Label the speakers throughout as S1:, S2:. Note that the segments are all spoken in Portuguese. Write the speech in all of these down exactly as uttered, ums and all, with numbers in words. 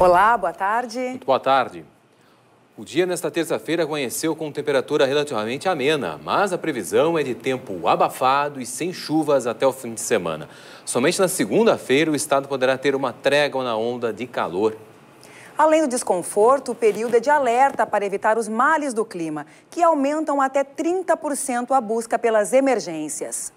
S1: Olá, boa tarde.
S2: Muito boa tarde. O dia nesta terça-feira amanheceu com temperatura relativamente amena, mas a previsão é de tempo abafado e sem chuvas até o fim de semana. Somente na segunda-feira o estado poderá ter uma trégua na onda de calor.
S1: Além do desconforto, o período é de alerta para evitar os males do clima, que aumentam até trinta por cento a busca pelas emergências.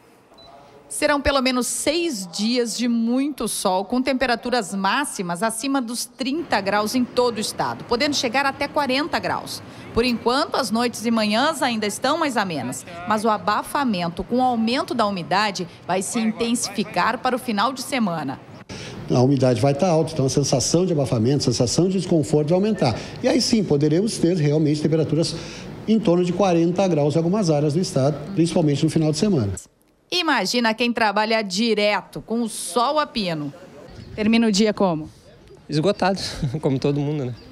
S3: Serão pelo menos seis dias de muito sol, com temperaturas máximas acima dos trinta graus em todo o estado, podendo chegar até quarenta graus. Por enquanto, as noites e manhãs ainda estão mais amenas, mas o abafamento com o aumento da umidade vai se intensificar para o final de semana.
S4: A umidade vai estar alta, então a sensação de abafamento, a sensação de desconforto vai aumentar. E aí sim, poderemos ter realmente temperaturas em torno de quarenta graus em algumas áreas do estado, principalmente no final de semana.
S3: Imagina quem trabalha direto, com o sol a pino.
S5: Termina o dia como?
S6: Esgotado, como todo mundo, né?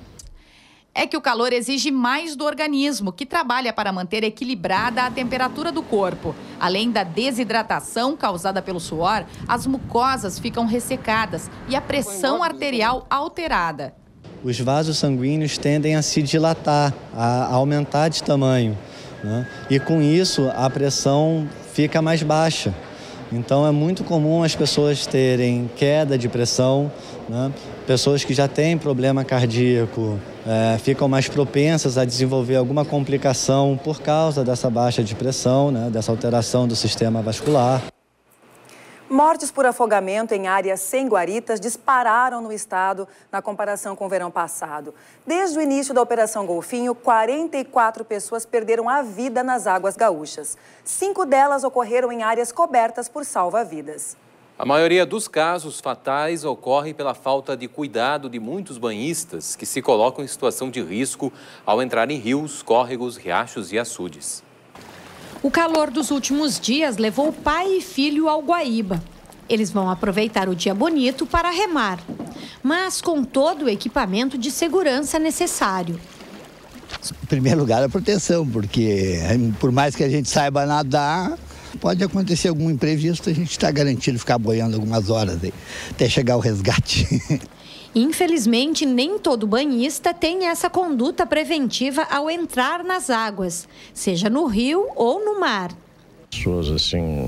S3: É que o calor exige mais do organismo, que trabalha para manter equilibrada a temperatura do corpo. Além da desidratação causada pelo suor, as mucosas ficam ressecadas e a pressão arterial alterada.
S7: Os vasos sanguíneos tendem a se dilatar, a aumentar de tamanho, né? E com isso a pressão fica mais baixa. Então é muito comum as pessoas terem queda de pressão, né? Pessoas que já têm problema cardíaco é, ficam mais propensas a desenvolver alguma complicação por causa dessa baixa de pressão, né? Dessa alteração do sistema vascular.
S1: Mortes por afogamento em áreas sem guaritas dispararam no estado na comparação com o verão passado. Desde o início da Operação Golfinho, quarenta e quatro pessoas perderam a vida nas águas gaúchas. Cinco delas ocorreram em áreas cobertas por salva-vidas.
S2: A maioria dos casos fatais ocorre pela falta de cuidado de muitos banhistas que se colocam em situação de risco ao entrar em rios, córregos, riachos e açudes.
S8: O calor dos últimos dias levou pai e filho ao Guaíba. Eles vão aproveitar o dia bonito para remar, mas com todo o equipamento de segurança necessário.
S9: Em primeiro lugar, a proteção, porque por mais que a gente saiba nadar, pode acontecer algum imprevisto, a gente está garantido ficar boiando algumas horas aí, até chegar o resgate.
S8: Infelizmente, nem todo banhista tem essa conduta preventiva ao entrar nas águas, seja no rio ou no mar.
S10: Pessoas assim,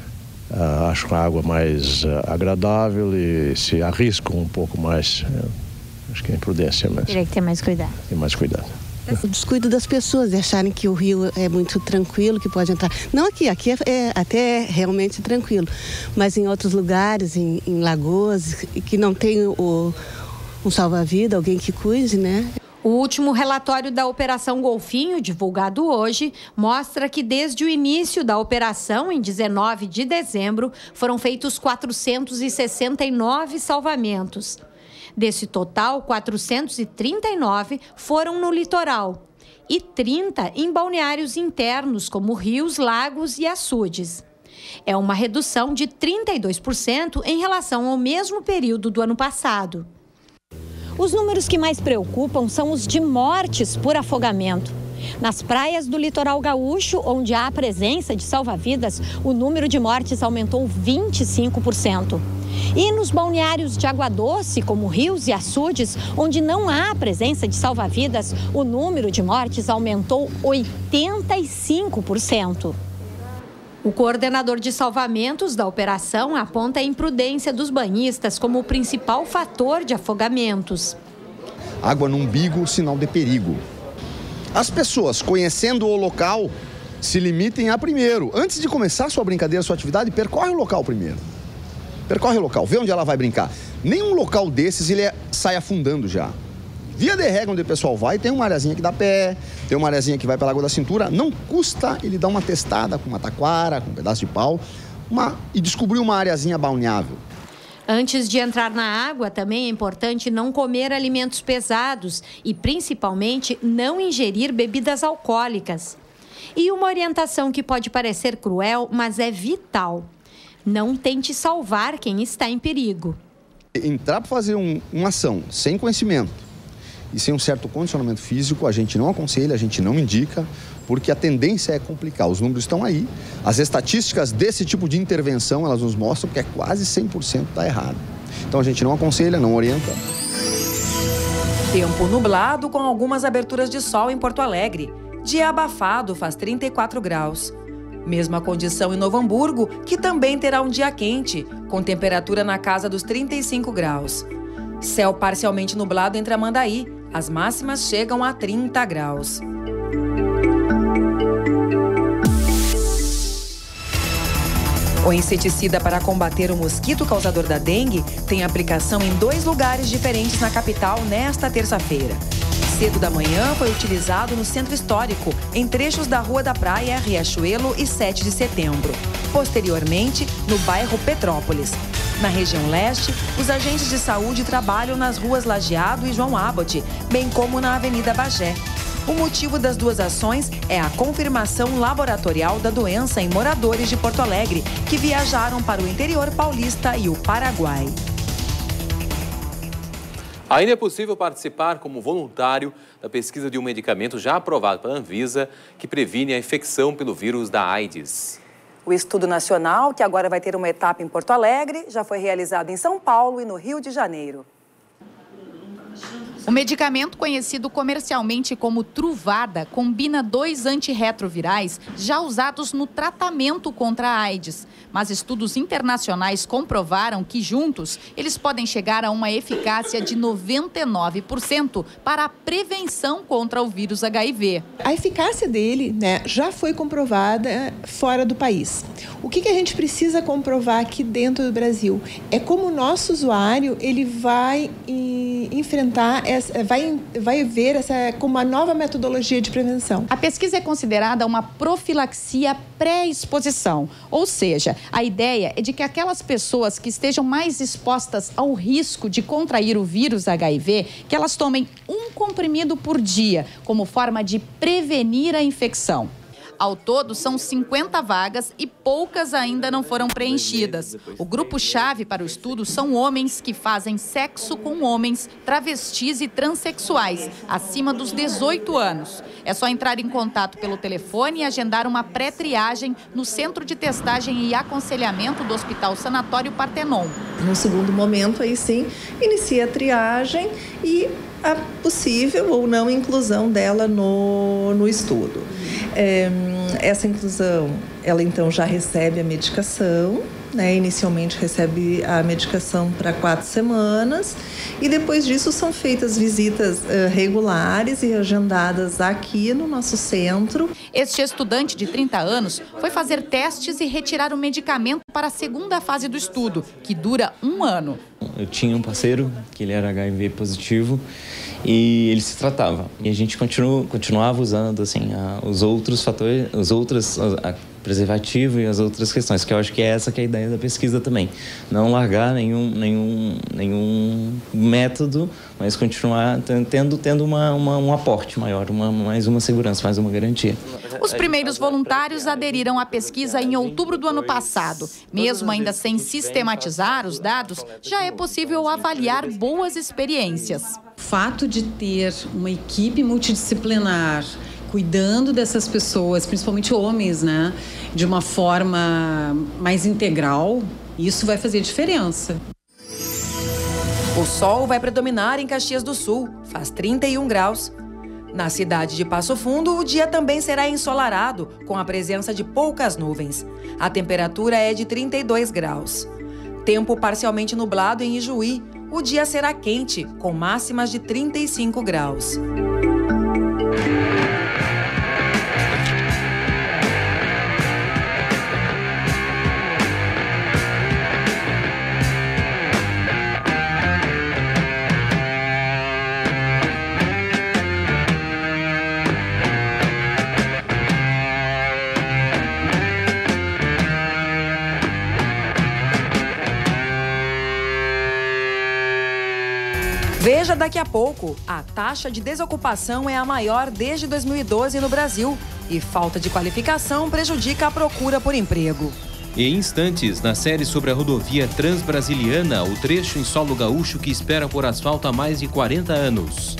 S10: uh, acham a água mais uh, agradável e se arriscam um pouco mais. Uh, acho que é imprudência mesmo.
S8: Teria que ter mais cuidado.
S10: Tem mais cuidado.
S11: O descuido das pessoas, de acharem que o rio é muito tranquilo, que pode entrar. Não aqui, aqui é, é até realmente tranquilo, mas em outros lugares, em, em lagoas, que não tem o, um salva-vida, alguém que cuide, né?
S8: O último relatório da Operação Golfinho, divulgado hoje, mostra que desde o início da operação, em dezenove de dezembro, foram feitos quatrocentos e sessenta e nove salvamentos. Desse total, quatrocentos e trinta e nove foram no litoral e trinta em balneários internos, como rios, lagos e açudes. É uma redução de trinta e dois por cento em relação ao mesmo período do ano passado.
S12: Os números que mais preocupam são os de mortes por afogamento. Nas praias do litoral gaúcho, onde há a presença de salva-vidas, o número de mortes aumentou vinte e cinco por cento. E nos balneários de água doce, como rios e açudes, onde não há a presença de salva-vidas, o número de mortes aumentou oitenta e cinco por cento.
S8: O coordenador de salvamentos da operação aponta a imprudência dos banhistas como o principal fator de afogamentos.
S13: Água no umbigo, sinal de perigo. As pessoas, conhecendo o local, se limitem a primeiro. Antes de começar sua brincadeira, sua atividade, percorre o local primeiro. Percorre o local, vê onde ela vai brincar. Nenhum local desses ele é, sai afundando já. Via de regra, onde o pessoal vai, tem uma areazinha que dá pé, tem uma areazinha que vai pela água da cintura. Não custa ele dar uma testada com uma taquara, com um pedaço de pau, uma, e descobrir uma areazinha balneável.
S8: Antes de entrar na água, também é importante não comer alimentos pesados e, principalmente, não ingerir bebidas alcoólicas. E uma orientação que pode parecer cruel, mas é vital. Não tente salvar quem está em perigo.
S13: Entrar para fazer um, uma ação sem conhecimento e sem um certo condicionamento físico, a gente não aconselha, a gente não indica, porque a tendência é complicar. Os números estão aí. As estatísticas desse tipo de intervenção, elas nos mostram que é quase cem por cento está errado. Então a gente não aconselha, não orienta.
S1: Tempo nublado com algumas aberturas de sol em Porto Alegre. Dia abafado, faz trinta e quatro graus. Mesma condição em Novo Hamburgo, que também terá um dia quente, com temperatura na casa dos trinta e cinco graus. Céu parcialmente nublado em Tramandaí. As máximas chegam a trinta graus. O inseticida para combater o mosquito causador da dengue tem aplicação em dois lugares diferentes na capital nesta terça-feira. Cedo da manhã foi utilizado no Centro Histórico, em trechos da Rua da Praia, Riachuelo e sete de setembro. Posteriormente, no bairro Petrópolis. Na região leste, os agentes de saúde trabalham nas ruas Lajeado e João Abbott, bem como na Avenida Bagé. O motivo das duas ações é a confirmação laboratorial da doença em moradores de Porto Alegre, que viajaram para o interior paulista e o Paraguai.
S2: Ainda é possível participar como voluntário da pesquisa de um medicamento já aprovado pela Anvisa que previne a infecção pelo vírus da AIDS.
S1: O estudo nacional, que agora vai ter uma etapa em Porto Alegre, já foi realizado em São Paulo e no Rio de Janeiro.
S3: O medicamento, conhecido comercialmente como Truvada, combina dois antirretrovirais já usados no tratamento contra a AIDS. Mas estudos internacionais comprovaram que, juntos, eles podem chegar a uma eficácia de noventa e nove por cento para a prevenção contra o vírus H I V.
S14: A eficácia dele, né, já foi comprovada fora do país. O que, que a gente precisa comprovar aqui dentro do Brasil? É como o nosso usuário ele vai e, enfrentar, essa, vai, vai ver essa como uma nova metodologia de prevenção.
S3: A pesquisa é considerada uma profilaxia pré-exposição, ou seja, a ideia é de que aquelas pessoas que estejam mais expostas ao risco de contrair o vírus H I V, que elas tomem um comprimido por dia, como forma de prevenir a infecção. Ao todo, são cinquenta vagas e poucas ainda não foram preenchidas. O grupo-chave para o estudo são homens que fazem sexo com homens, travestis e transexuais, acima dos dezoito anos. É só entrar em contato pelo telefone e agendar uma pré-triagem no Centro de Testagem e Aconselhamento do Hospital Sanatório Partenon.
S15: No segundo momento, aí sim, inicia a triagem e a possível ou não inclusão dela no, no estudo. É, essa inclusão, ela então já recebe a medicação, né? Inicialmente recebe a medicação para quatro semanas e depois disso são feitas visitas uh, regulares e agendadas aqui no nosso centro.
S3: Este estudante de trinta anos foi fazer testes e retirar o medicamento para a segunda fase do estudo, que dura um ano.
S16: Eu tinha um parceiro que ele era H I V positivo e ele se tratava. E a gente continu, continuava usando assim, a, os outros fatores, os outros a, a preservativo e as outras questões, que eu acho que é essa que é a ideia da pesquisa também. Não largar nenhum, nenhum, nenhum método, mas continuar tendo, tendo uma, uma, um aporte maior, uma, mais uma segurança, mais uma garantia.
S3: Os primeiros voluntários aderiram à pesquisa em outubro do ano passado. Mesmo ainda sem sistematizar os dados, já é possível avaliar boas experiências.
S17: O fato de ter uma equipe multidisciplinar cuidando dessas pessoas, principalmente homens, né, de uma forma mais integral, isso vai fazer diferença.
S1: O sol vai predominar em Caxias do Sul, faz trinta e um graus. Na cidade de Passo Fundo, o dia também será ensolarado, com a presença de poucas nuvens. A temperatura é de trinta e dois graus. Tempo parcialmente nublado em Ijuí. O dia será quente, com máximas de trinta e cinco graus. Veja daqui a pouco, a taxa de desocupação é a maior desde dois mil e doze no Brasil e falta de qualificação prejudica a procura por emprego.
S2: E em instantes, na série sobre a rodovia Transbrasiliana, o trecho em solo gaúcho que espera por asfalto há mais de quarenta anos.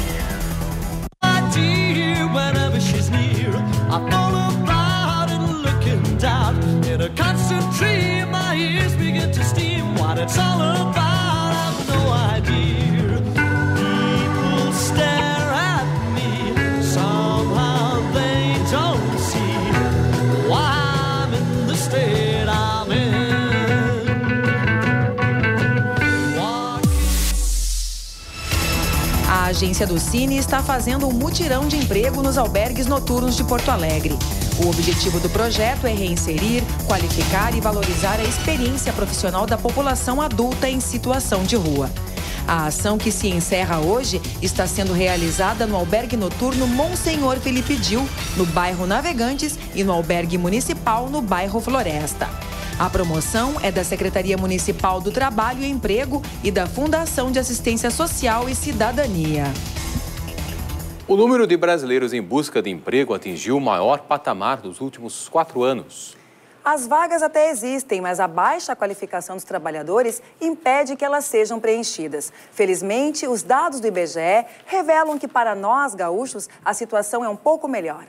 S18: I fall apart and look tree, my ears begin to steam. What it's all about, I've no idea. People stare at me, somehow they don't see why I'm in the state I'm in.
S1: A agência do Cine está fazendo um mutirão de emprego nos albergues noturnos de Porto Alegre. O objetivo do projeto é reinserir, qualificar e valorizar a experiência profissional da população adulta em situação de rua. A ação, que se encerra hoje, está sendo realizada no albergue noturno Monsenhor Felipe Dil, no bairro Navegantes, e no albergue municipal, no bairro Floresta. A promoção é da Secretaria Municipal do Trabalho e Emprego e da Fundação de Assistência Social e Cidadania.
S2: O número de brasileiros em busca de emprego atingiu o maior patamar dos últimos quatro anos.
S1: As vagas até existem, mas a baixa qualificação dos trabalhadores impede que elas sejam preenchidas. Felizmente, os dados do I B G E revelam que, para nós, gaúchos, a situação é um pouco melhor.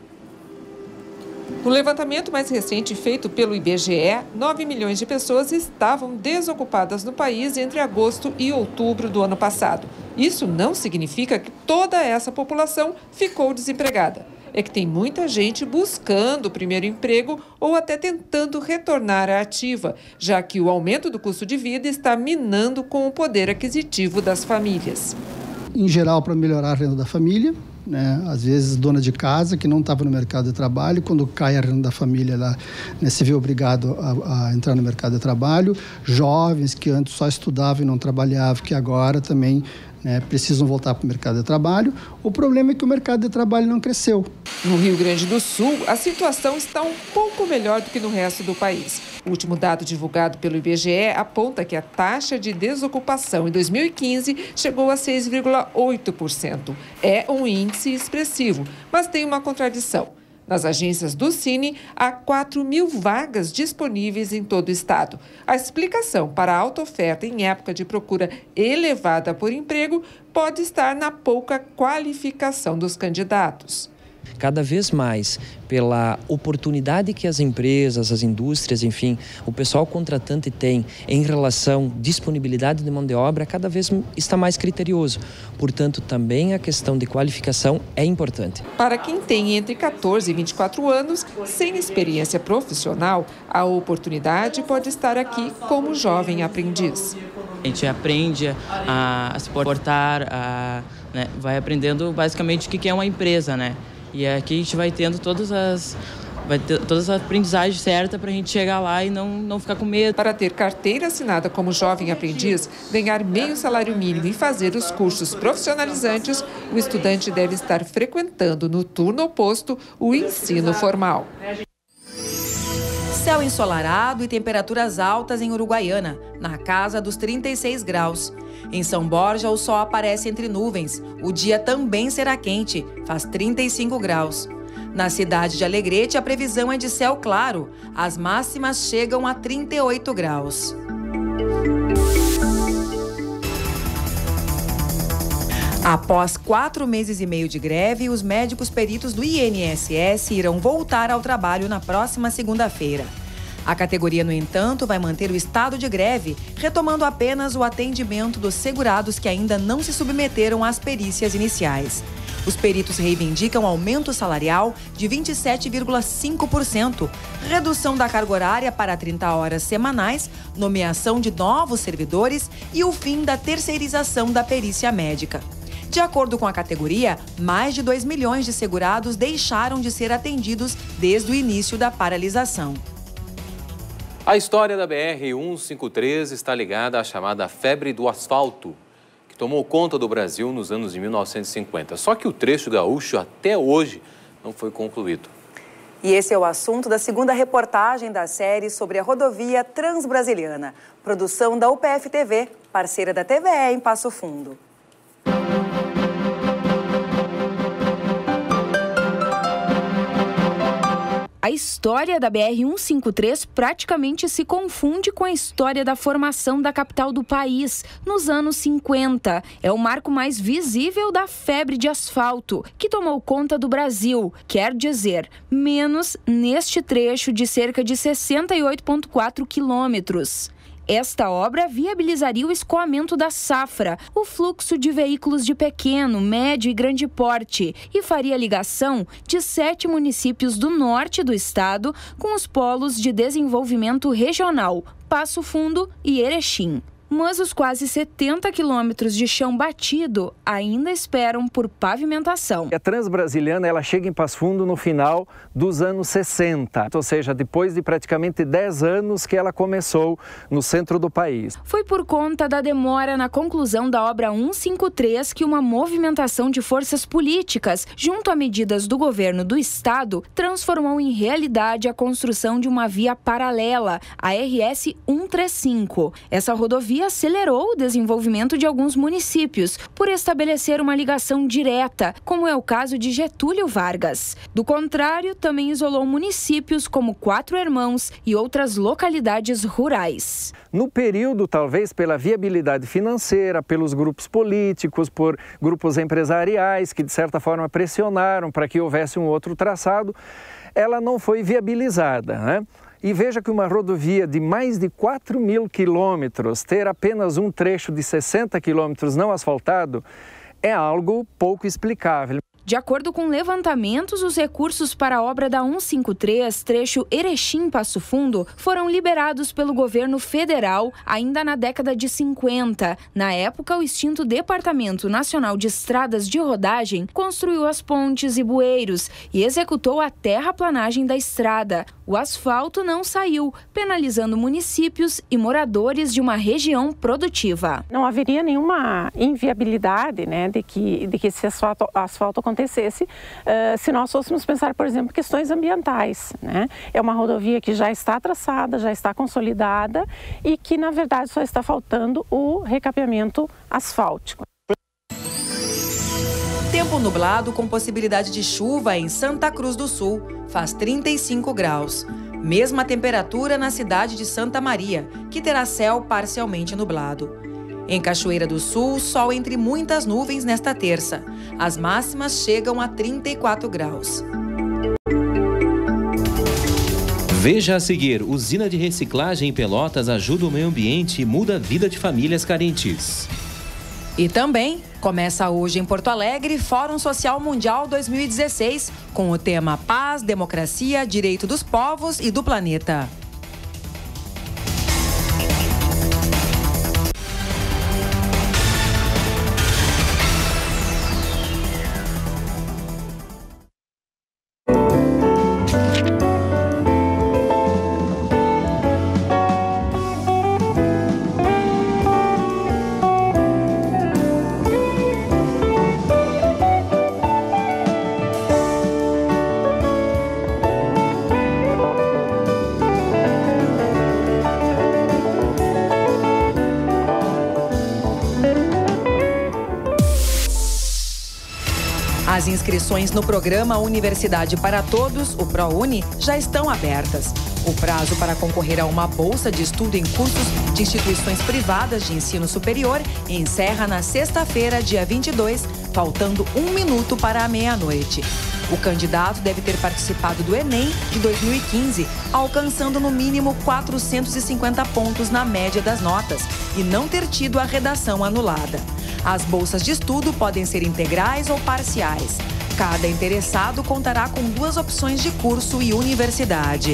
S19: No levantamento mais recente feito pelo I B G E, nove milhões de pessoas estavam desocupadas no país entre agosto e outubro do ano passado. Isso não significa que toda essa população ficou desempregada. É que tem muita gente buscando o primeiro emprego ou até tentando retornar à ativa, já que o aumento do custo de vida está minando com o poder aquisitivo das famílias.
S20: Em geral, para melhorar a renda da família, né? Às vezes, dona de casa que não estava no mercado de trabalho, quando cai a renda da família, ela, né, se vê obrigado a, a entrar no mercado de trabalho. Jovens que antes só estudavam e não trabalhavam, que agora também, né, precisam voltar para o mercado de trabalho. O problema é que o mercado de trabalho não cresceu.
S19: No Rio Grande do Sul, a situação está um pouco melhor do que no resto do país. O último dado divulgado pelo I B G E aponta que a taxa de desocupação em dois mil e quinze chegou a seis vírgula oito por cento. É um índice expressivo, mas tem uma contradição. Nas agências do Cine, há quatro mil vagas disponíveis em todo o estado. A explicação para a alta oferta em época de procura elevada por emprego pode estar na pouca qualificação dos candidatos.
S21: Cada vez mais, pela oportunidade que as empresas, as indústrias, enfim, o pessoal contratante tem em relação à disponibilidade de mão de obra, cada vez está mais criterioso. Portanto, também a questão de qualificação é importante.
S19: Para quem tem entre quatorze e vinte e quatro anos, sem experiência profissional, a oportunidade pode estar aqui como jovem aprendiz.
S22: A gente aprende a, a se portar, a, né, vai aprendendo basicamente o que é uma empresa, né? E aqui a gente vai tendo todas as, vai ter todas as aprendizagens certas para a gente chegar lá e não, não ficar com medo.
S19: Para ter carteira assinada como jovem aprendiz, ganhar meio salário mínimo e fazer os cursos profissionalizantes, o estudante deve estar frequentando no turno oposto o ensino formal.
S1: Céu ensolarado e temperaturas altas em Uruguaiana, na casa dos trinta e seis graus. Em São Borja, o sol aparece entre nuvens. O dia também será quente, faz trinta e cinco graus. Na cidade de Alegrete, a previsão é de céu claro. As máximas chegam a trinta e oito graus. Após quatro meses e meio de greve, os médicos peritos do I N S S irão voltar ao trabalho na próxima segunda-feira. A categoria, no entanto, vai manter o estado de greve, retomando apenas o atendimento dos segurados que ainda não se submeteram às perícias iniciais. Os peritos reivindicam aumento salarial de vinte e sete vírgula cinco por cento, redução da carga horária para trinta horas semanais, nomeação de novos servidores e o fim da terceirização da perícia médica. De acordo com a categoria, mais de dois milhões de segurados deixaram de ser atendidos desde o início da paralisação.
S2: A história da B R cento e cinquenta e três está ligada à chamada febre do asfalto, que tomou conta do Brasil nos anos de mil novecentos e cinquenta. Só que o trecho gaúcho até hoje não foi concluído.
S1: E esse é o assunto da segunda reportagem da série sobre a rodovia Transbrasiliana. Produção da U P F T V, parceira da T V E em Passo Fundo.
S3: A
S4: A história da B R cento e cinquenta e três praticamente se confunde com a história da formação da capital do país, nos anos cinquenta. É o marco mais visível da febre de asfalto, que tomou conta do Brasil. Quer dizer, menos neste trecho de cerca de sessenta e oito vírgula quatro quilômetros. Esta obra viabilizaria o escoamento da safra, o fluxo de veículos de pequeno, médio e grande porte, e faria ligação de sete municípios do norte do estado com os polos de desenvolvimento regional, Passo Fundo e Erechim. Mas os quase setenta quilômetros de chão batido ainda esperam por pavimentação.
S5: A Transbrasiliana ela chega em Passo Fundo no final dos anos sessenta, ou seja, depois de praticamente dez anos que ela começou no centro do país.
S4: Foi por conta da demora na conclusão da obra cento e cinquenta e três que uma movimentação de forças políticas, junto a medidas do governo do estado, transformou em realidade a construção de uma via paralela, a R S cento e trinta e cinco. Essa rodovia acelerou o desenvolvimento de alguns municípios por estabelecer uma ligação direta, como é o caso de Getúlio Vargas. Do contrário, também isolou municípios como Quatro Irmãos e outras localidades rurais.
S5: No período, talvez pela viabilidade financeira, pelos grupos políticos, por grupos empresariais que de certa forma pressionaram para que houvesse um outro traçado, ela não foi viabilizada, né? E veja que uma rodovia de mais de quatro mil quilômetros ter apenas um trecho de sessenta quilômetros não asfaltado é algo pouco explicável.
S4: De acordo com levantamentos, os recursos para a obra da cento e cinquenta e três, trecho Erechim-Passo Fundo, foram liberados pelo governo federal ainda na década de cinquenta. Na época, o extinto Departamento Nacional de Estradas de Rodagem construiu as pontes e bueiros e executou a terraplanagem da estrada. O asfalto não saiu, penalizando municípios e moradores de uma região produtiva.
S23: Não haveria nenhuma inviabilidade, né, de que, de que esse asfalto, asfalto acontecesse uh, se nós fôssemos pensar, por exemplo, questões ambientais, né? É uma rodovia que já está traçada, já está consolidada e que, na verdade, só está faltando o recapeamento asfáltico.
S1: Tempo nublado com possibilidade de chuva em Santa Cruz do Sul. Faz trinta e cinco graus. Mesma temperatura na cidade de Santa Maria, que terá céu parcialmente nublado. Em Cachoeira do Sul, sol entre muitas nuvens nesta terça. As máximas chegam a trinta e quatro graus.
S2: Veja a seguir, usina de reciclagem em Pelotas ajuda o meio ambiente e muda a vida de famílias carentes.
S1: E também começa hoje em Porto Alegre Fórum Social Mundial dois mil e dezesseis, com o tema Paz, Democracia, Direito dos Povos e do Planeta. As inscrições no programa Universidade para Todos, o ProUni, já estão abertas. O prazo para concorrer a uma bolsa de estudo em cursos de instituições privadas de ensino superior encerra na sexta-feira, dia vinte e dois, faltando um minuto para a meia-noite. O candidato deve ter participado do Enem de dois mil e quinze, alcançando no mínimo quatrocentos e cinquenta pontos na média das notas e não ter tido a redação anulada. As bolsas de estudo podem ser integrais ou parciais. Cada interessado contará com duas opções de curso e universidade.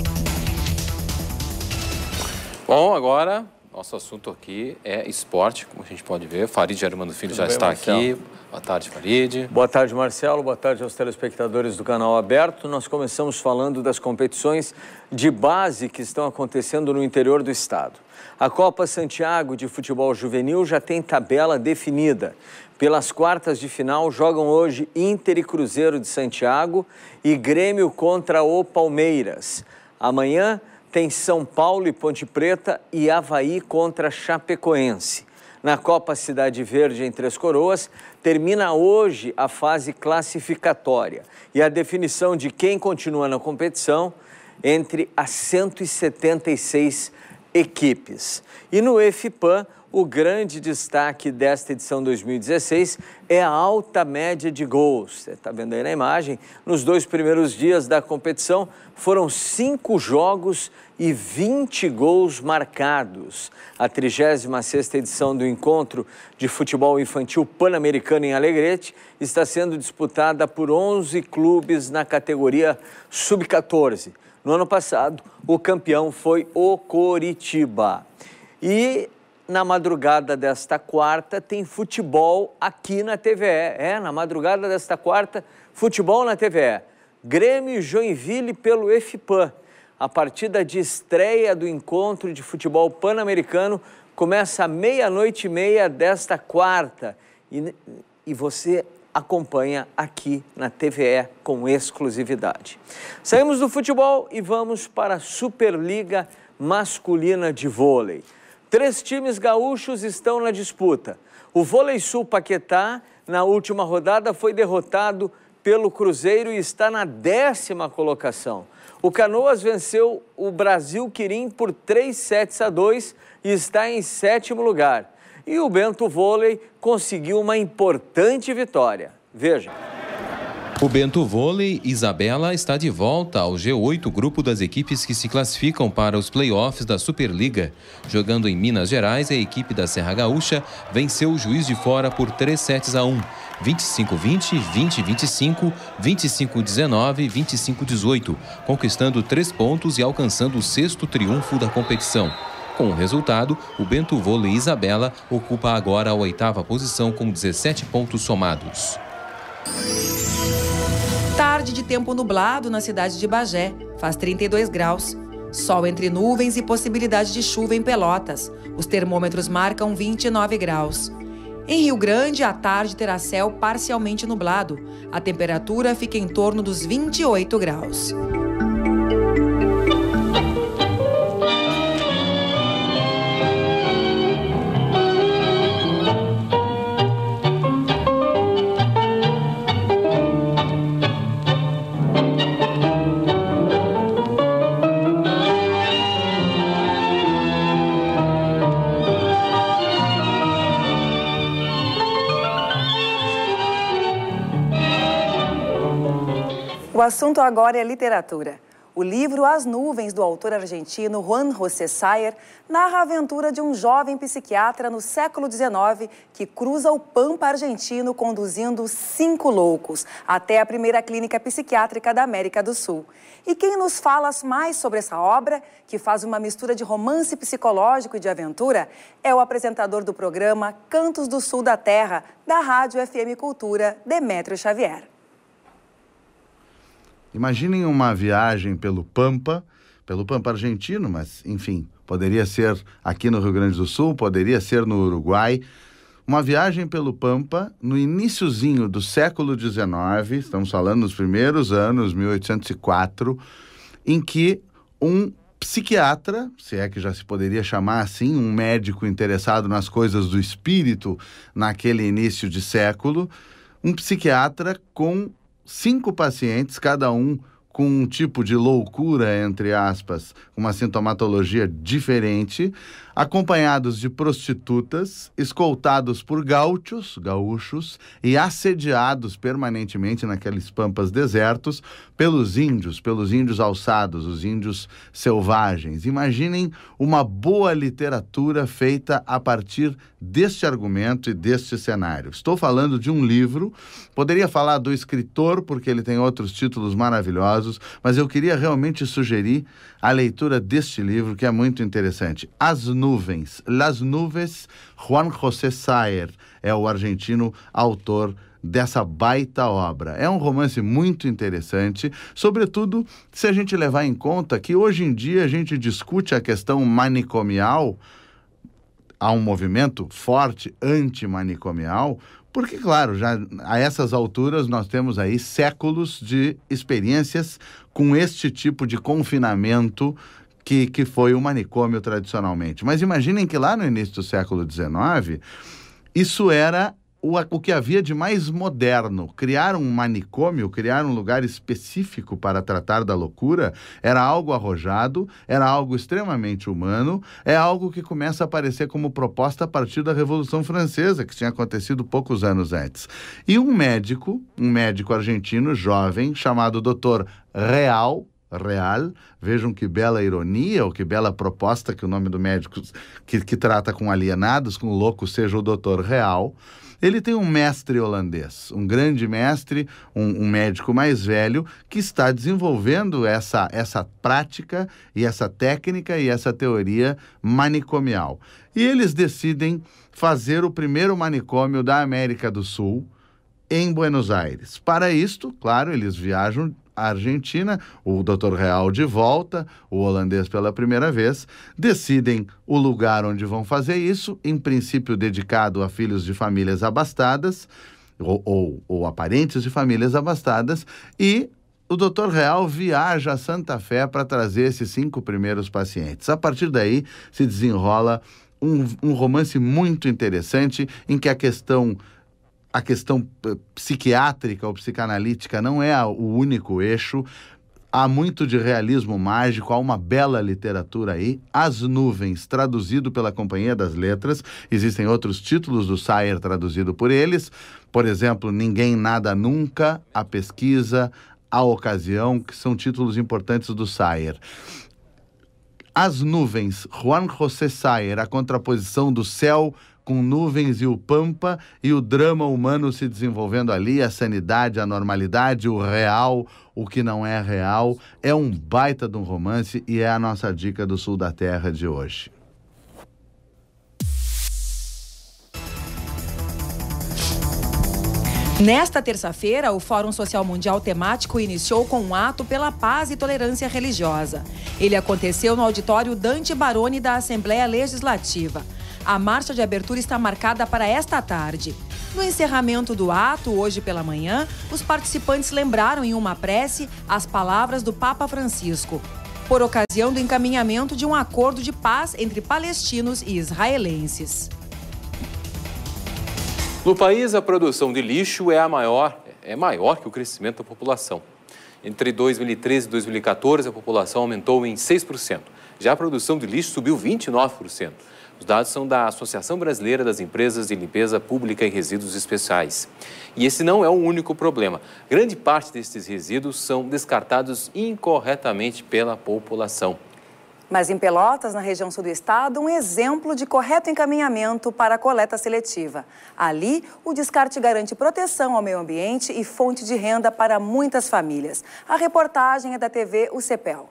S2: Bom, agora nosso assunto aqui é esporte, como a gente pode ver. Farid Armando Filho já está aqui. Boa tarde, Farid.
S24: Boa tarde, Marcelo. Boa tarde aos telespectadores do Canal Aberto. Nós começamos falando das competições de base que estão acontecendo no interior do estado. A Copa Santiago de Futebol Juvenil já tem tabela definida. Pelas quartas de final, jogam hoje Inter e Cruzeiro de Santiago e Grêmio contra o Palmeiras. Amanhã tem São Paulo e Ponte Preta e Avaí contra Chapecoense. Na Copa Cidade Verde, em Três Coroas, termina hoje a fase classificatória e a definição de quem continua na competição entre as cento e setenta e seis equipes. E no EFIPAM, o grande destaque desta edição dois mil e dezesseis é a alta média de gols. Você está vendo aí na imagem, nos dois primeiros dias da competição foram cinco jogos e vinte gols marcados. A trigésima sexta edição do Encontro de Futebol Infantil Pan-Americano em Alegrete está sendo disputada por onze clubes na categoria sub quatorze. No ano passado, o campeão foi o Coritiba. E na madrugada desta quarta tem futebol aqui na T V E. É, na madrugada desta quarta, futebol na T V E. Grêmio e Joinville pelo EFIPAM. A partida de estreia do Encontro de Futebol Pan-Americano começa à meia-noite e meia desta quarta. E, e você acompanha aqui na T V E com exclusividade. Saímos do futebol e vamos para a Superliga Masculina de Vôlei. Três times gaúchos estão na disputa. O Vôlei Sul Paquetá, na última rodada, foi derrotado pelo Cruzeiro e está na décima colocação. O Canoas venceu o Brasil Quirim por três sets a dois e está em sétimo lugar. E o Bento Vôlei conseguiu uma importante vitória. Veja.
S2: O Bento Vôlei Isabela está de volta ao G oito, grupo das equipes que se classificam para os play-offs da Superliga. Jogando em Minas Gerais, a equipe da Serra Gaúcha venceu o Juiz de Fora por três sets a um. vinte e cinco a vinte, vinte a vinte e cinco, vinte e cinco a dezenove e vinte e cinco a dezoito, conquistando três pontos e alcançando o sexto triunfo da competição. Com o resultado, o Bento Vôlei Isabela ocupa agora a oitava posição com dezessete pontos somados.
S1: Tarde de tempo nublado na cidade de Bagé, faz trinta e dois graus. Sol entre nuvens e possibilidade de chuva em Pelotas. Os termômetros marcam vinte e nove graus. Em Rio Grande, a tarde terá céu parcialmente nublado. A temperatura fica em torno dos vinte e oito graus. O assunto agora é literatura. O livro As Nuvens, do autor argentino Juan José Sayer, narra a aventura de um jovem psiquiatra no século dezenove que cruza o Pampa argentino conduzindo cinco loucos até a primeira clínica psiquiátrica da América do Sul. E quem nos fala mais sobre essa obra, que faz uma mistura de romance psicológico e de aventura, é o apresentador do programa Cantos do Sul da Terra, da Rádio F M Cultura, Demétrio Xavier.
S6: Imaginem uma viagem pelo Pampa, pelo Pampa argentino, mas, enfim, poderia ser aqui no Rio Grande do Sul, poderia ser no Uruguai. Uma viagem pelo Pampa no iniciozinho do século dezenove, estamos falando dos primeiros anos, mil oitocentos e quatro, em que um psiquiatra, se é que já se poderia chamar assim, um médico interessado nas coisas do espírito naquele início de século, um psiquiatra com cinco pacientes, cada um com um tipo de loucura, entre aspas, uma sintomatologia diferente, acompanhados de prostitutas, escoltados por gaúchos, gaúchos, e assediados permanentemente naqueles pampas desertos pelos índios, pelos índios alçados, os índios selvagens. Imaginem uma boa literatura feita a partir deste argumento e deste cenário. Estou falando de um livro, poderia falar do escritor, porque ele tem outros títulos maravilhosos, mas eu queria realmente sugerir a leitura deste livro, que é muito interessante. As Nuvens, Las Nuvens, Juan José Sayer é o argentino autor dessa baita obra. É um romance muito interessante, sobretudo se a gente levar em conta que hoje em dia a gente discute a questão manicomial, há um movimento forte antimanicomial, porque, claro, já a essas alturas nós temos aí séculos de experiências com este tipo de confinamento que, que foi o manicômio tradicionalmente. Mas imaginem que lá no início do século dezenove, isso era o, o que havia de mais moderno. Criar um manicômio, criar um lugar específico para tratar da loucura, era algo arrojado, era algo extremamente humano, é algo que começa a aparecer como proposta a partir da Revolução Francesa, que tinha acontecido poucos anos antes. E um médico, um médico argentino jovem, chamado doutor Real, Real, vejam que bela ironia, ou que bela proposta que o nome do médico que, que trata com alienados, com loucos, seja o doutor Real. Ele tem um mestre holandês, um grande mestre, um, um médico mais velho, que está desenvolvendo essa, essa prática e essa técnica e essa teoria manicomial. E eles decidem fazer o primeiro manicômio da América do Sul em Buenos Aires. Para isto, claro, eles viajam a Argentina, o doutor Real de volta, o holandês pela primeira vez, decidem o lugar onde vão fazer isso, em princípio dedicado a filhos de famílias abastadas, ou, ou, ou a parentes de famílias abastadas, e o doutor Real viaja a Santa Fé para trazer esses cinco primeiros pacientes. A partir daí se desenrola um, um romance muito interessante, em que a questão A questão psiquiátrica ou psicanalítica não é o único eixo. Há muito de realismo mágico, há uma bela literatura aí. As Nuvens, traduzido pela Companhia das Letras. Existem outros títulos do Sayre traduzido por eles. Por exemplo, Ninguém Nada Nunca, A Pesquisa, A Ocasião, que são títulos importantes do Sayre. As Nuvens, Juan José Sayre, a contraposição do céu com nuvens e o pampa, e o drama humano se desenvolvendo ali, a sanidade, a normalidade, o real, o que não é real. É um baita de um romance e é a nossa dica do Sul da Terra de hoje.
S1: Nesta terça-feira, o Fórum Social Mundial Temático iniciou com um ato pela paz e tolerância religiosa. Ele aconteceu no auditório Dante Baroni da Assembleia Legislativa. A marcha de abertura está marcada para esta tarde. No encerramento do ato, hoje pela manhã, os participantes lembraram em uma prece as palavras do Papa Francisco, por ocasião do encaminhamento de um acordo de paz entre palestinos e israelenses.
S2: No país, a produção de lixo é a maior, é maior que o crescimento da população. Entre dois mil e treze e dois mil e quatorze, a população aumentou em seis por cento. Já a produção de lixo subiu vinte e nove por cento. Os dados são da Associação Brasileira das Empresas de Limpeza Pública e Resíduos Especiais. E esse não é o único problema. Grande parte desses resíduos são descartados incorretamente pela população.
S1: Mas em Pelotas, na região sul do estado, um exemplo de correto encaminhamento para a coleta seletiva. Ali, o descarte garante proteção ao meio ambiente e fonte de renda para muitas famílias. A reportagem é da T V U C P E L.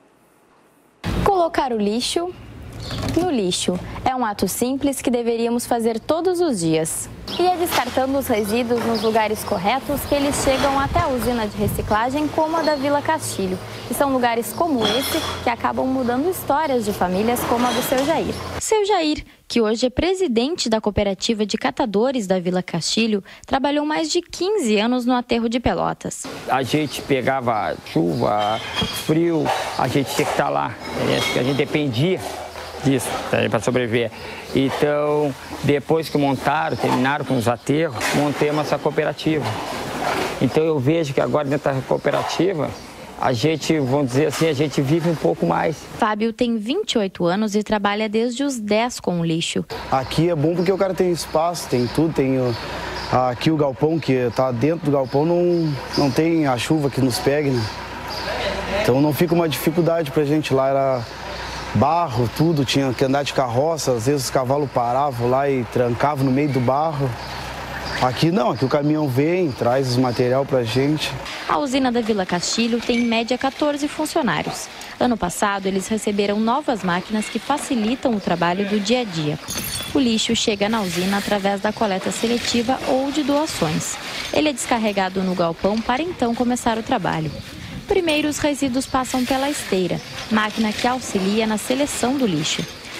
S7: Colocar o lixo no lixo é um ato simples que deveríamos fazer todos os dias. E é descartando os resíduos nos lugares corretos que eles chegam até a usina de reciclagem como a da Vila Castilho. E são lugares como esse que acabam mudando histórias de famílias como a do seu Jair. Seu Jair, que hoje é presidente da cooperativa de catadores da Vila Castilho, trabalhou mais de quinze anos no aterro de Pelotas.
S9: A gente pegava chuva, frio, a gente tinha que estar lá, a gente dependia disso para sobreviver. Então, depois que montaram, terminaram com os aterros, montemos essa cooperativa. Então eu vejo que agora dentro da cooperativa, a gente, vamos dizer assim, a gente vive um pouco mais.
S7: Fábio tem vinte e oito anos e trabalha desde os dez com o lixo.
S10: Aqui é bom porque o cara tem espaço, tem tudo, tem o, aqui o galpão que está dentro do galpão, não, não tem a chuva que nos pegue, né? Então não fica uma dificuldade pra gente lá, era barro, tudo, tinha que andar de carroça, às vezes os cavalos paravam lá e trancavam no meio do barro. Aqui não, aqui o caminhão vem, traz os material pra gente.
S7: A usina da Vila Castilho tem em média quatorze funcionários. Ano passado, eles receberam novas máquinas que facilitam o trabalho do dia a dia. O lixo chega na usina através da coleta seletiva ou de doações. Ele é descarregado no galpão para então começar o trabalho. Primeiro, os resíduos passam pela esteira, máquina que auxilia na seleção do lixo.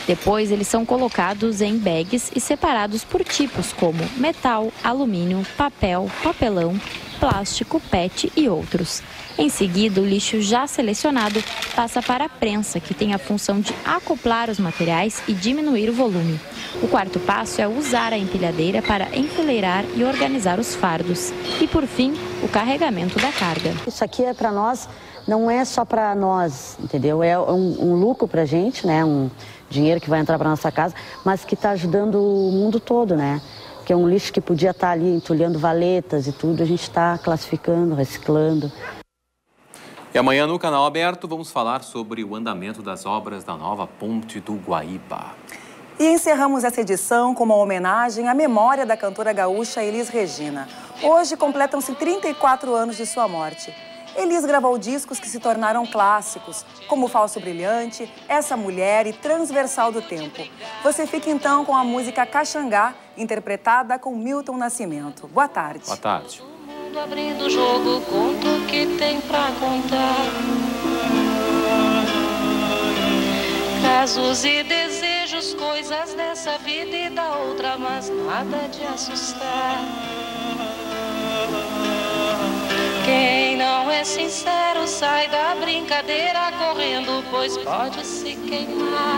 S7: Depois, eles são colocados em bags e separados por tipos como metal, alumínio, papel, papelão, plástico, pet e outros. Em seguida, o lixo já selecionado passa para a prensa, que tem a função de acoplar os materiais e diminuir o volume. O quarto passo é usar a empilhadeira para enfileirar e organizar os fardos. E, por fim, o carregamento da carga.
S8: Isso aqui é para nós, não é só para nós, entendeu? É um, um lucro para a gente, né? Um dinheiro que vai entrar para nossa casa, mas que está ajudando o mundo todo, né? Que é um lixo que podia estar ali entulhando valetas e tudo, a gente está classificando, reciclando.
S2: E amanhã no Canal Aberto vamos falar sobre o andamento das obras da nova Ponte do Guaíba.
S1: E encerramos essa edição com uma homenagem à memória da cantora gaúcha Elis Regina. Hoje completam-se trinta e quatro anos de sua morte. Elis gravou discos que se tornaram clássicos, como Falso Brilhante, Essa Mulher e Transversal do Tempo. Você fica então com a música Caxangá, interpretada com Milton Nascimento. Boa tarde.
S2: Boa tarde.
S11: Abrindo o jogo, conta o que tem pra contar. Casos e desejos, coisas dessa vida e da outra, mas nada de assustar. Quem não é sincero sai da brincadeira correndo, pois pode se queimar.